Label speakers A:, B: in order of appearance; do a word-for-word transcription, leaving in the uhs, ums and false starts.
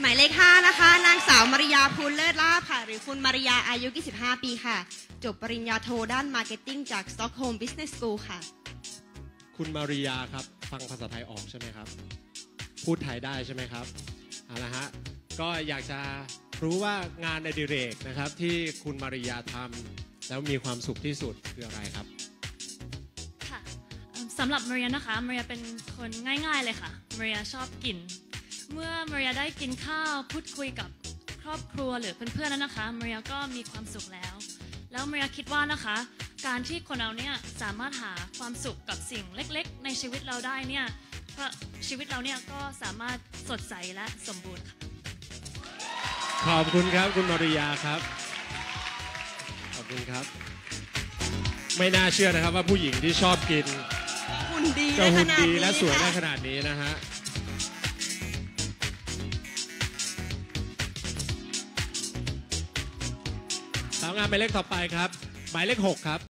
A: หมายเลขห้านะคะนางสาวมาริยาภูลเลิศลาภค่ะหรือคุณมาริยาอายุยี่สิบห้าปีค่ะจบปริญญาโทด้านมาร์เก็ตติ้งจาก Stockholm Business School ค่ะ
B: คุณมาริยาครับฟังภาษาไทยออกใช่ไหมครับพูดไทยได้ใช่ไหมครับเอาละฮะก็อยากจะรู้ว่างานอดิเรกนะครับที่คุณมาริยาทำแล้วมีความสุขที่สุดคืออะไรครับ
C: ค่ะสำหรับมาริยานะคะมาริยาเป็นคนง่ายๆเลยค่ะมาริยาชอบกินเมื่อมาริยาได้กินข้าวพูดคุยกับครอบครัวหรือเพื่อนๆนั้นนะคะมาริยาก็มีความสุขแล้วแล้วมาริยาคิดว่านะคะการที่คนเราเนี่ยสามารถหาความสุขกับสิ่งเล็กๆในชีวิตเราได้เนี่ยเพราะชีวิตเราเนี่ยก็สามารถสดใสและสมบูรณ์ค่ะ
B: ขอบคุณครับคุณมาริยาครับขอบคุณครับไม่น่าเชื่อนะครับว่าผู้หญิงที่ชอบกิน
A: หุ่นดี
B: จะหุ่นดีและสวยได้ขนาดนี้นะฮะสาวงามหมายเลขต่อไปครับหมายเลขหกครับ